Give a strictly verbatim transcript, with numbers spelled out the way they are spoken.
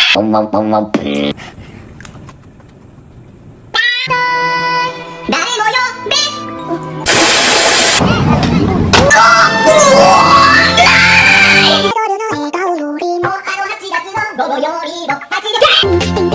ワンワンワンワン。誰も呼んで。夜の笑顔よりもあのはちがつの午後よりもはちがつ